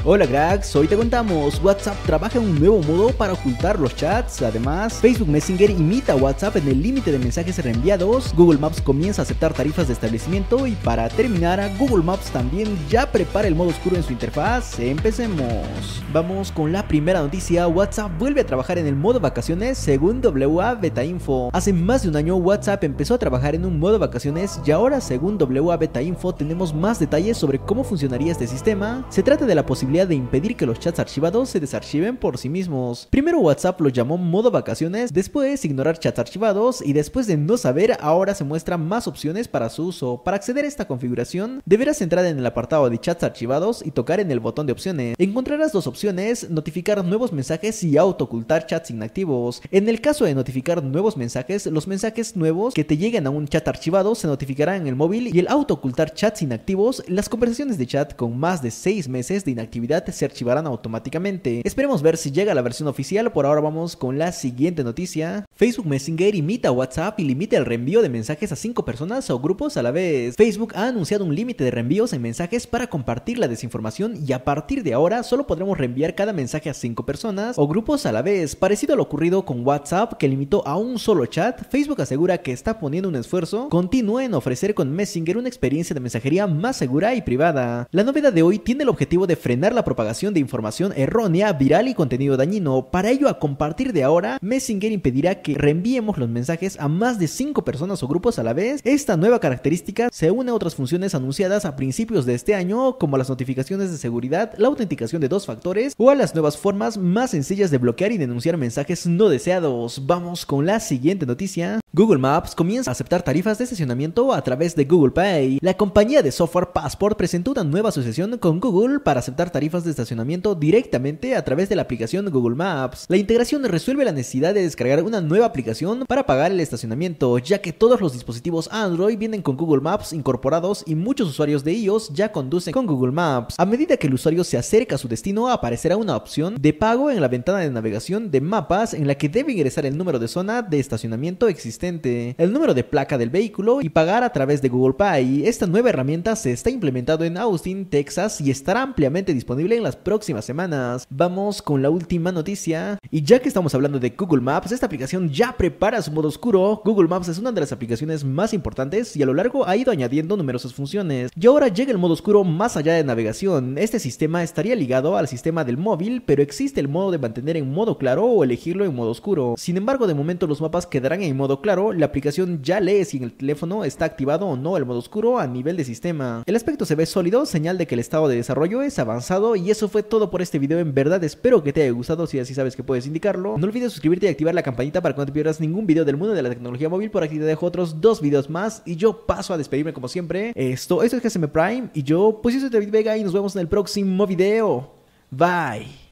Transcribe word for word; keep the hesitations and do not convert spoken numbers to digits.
Hola cracks, hoy te contamos, WhatsApp trabaja en un nuevo modo para ocultar los chats. Además, Facebook Messenger imita a WhatsApp en el límite de mensajes reenviados, Google Maps comienza a aceptar tarifas de establecimiento y para terminar, Google Maps también ya prepara el modo oscuro en su interfaz. Empecemos. Vamos con la primera noticia. WhatsApp vuelve a trabajar en el modo vacaciones según W A Beta Info. Hace más de un año WhatsApp empezó a trabajar en un modo vacaciones y ahora según W A Beta Info tenemos más detalles sobre cómo funcionaría este sistema. Se trata de la posibilidad de impedir que los chats archivados se desarchiven por sí mismos. Primero WhatsApp lo llamó modo vacaciones, después ignorar chats archivados y después de no saber ahora se muestran más opciones para su uso. Para acceder a esta configuración deberás entrar en el apartado de chats archivados y tocar en el botón de opciones. Encontrarás dos opciones: notificar nuevos mensajes y auto ocultar chats inactivos. En el caso de notificar nuevos mensajes, los mensajes nuevos que te lleguen a un chat archivado se notificarán en el móvil, y el auto ocultar chats inactivos, las conversaciones de chat con más de seis meses de inactividad se archivarán automáticamente. Esperemos ver si llega la versión oficial. Por ahora vamos con la siguiente noticia. Facebook Messenger imita a WhatsApp y limita el reenvío de mensajes a cinco personas o grupos a la vez. Facebook ha anunciado un límite de reenvíos en mensajes para compartir la desinformación y a partir de ahora solo podremos reenviar cada mensaje a cinco personas o grupos a la vez. Parecido a lo ocurrido con WhatsApp, que limitó a un solo chat, Facebook asegura que está poniendo un esfuerzo continuo en ofrecer con Messenger una experiencia de mensajería más segura y privada. La novedad de hoy tiene el objetivo de frenar la propagación de información errónea, viral y contenido dañino. Para ello, a compartir de ahora, Messenger impedirá que reenviemos los mensajes a más de cinco personas o grupos a la vez. Esta nueva característica se une a otras funciones anunciadas a principios de este año, como las notificaciones de seguridad, la autenticación de dos factores o a las nuevas formas más sencillas de bloquear y denunciar mensajes no deseados. Vamos con la siguiente noticia. Google Maps comienza a aceptar tarifas de estacionamiento a través de Google Pay. La compañía de software Passport presentó una nueva asociación con Google para aceptar tarifas de estacionamiento directamente a través de la aplicación Google Maps. La integración resuelve la necesidad de descargar una nueva aplicación para pagar el estacionamiento, ya que todos los dispositivos Android vienen con Google Maps incorporados y muchos usuarios de iOS ya conducen con Google Maps. A medida que el usuario se acerca a su destino, aparecerá una opción de pago en la ventana de navegación de mapas en la que debe ingresar el número de zona de estacionamiento existente, el número de placa del vehículo y pagar a través de Google Pay. Esta nueva herramienta se está implementando en Austin, Texas y estará ampliamente disponible en las próximas semanas. Vamos con la última noticia. Y ya que estamos hablando de Google Maps, esta aplicación ya prepara su modo oscuro. Google Maps es una de las aplicaciones más importantes y a lo largo ha ido añadiendo numerosas funciones. Y ahora llega el modo oscuro más allá de navegación. Este sistema estaría ligado al sistema del móvil, pero existe el modo de mantener en modo claro o elegirlo en modo oscuro. Sin embargo, de momento los mapas quedarán en modo claro. La aplicación ya lee si en el teléfono está activado o no el modo oscuro a nivel de sistema. El aspecto se ve sólido, señal de que el estado de desarrollo es avanzado. Y eso fue todo por este video. En verdad espero que te haya gustado. Si así sabes que puedes indicarlo, no olvides suscribirte y activar la campanita para que no te pierdas ningún video del mundo de la tecnología móvil. Por aquí te dejo otros dos videos más y yo paso a despedirme como siempre. Esto, esto es G S M Prime y yo pues yo soy David Vega y nos vemos en el próximo video. Bye.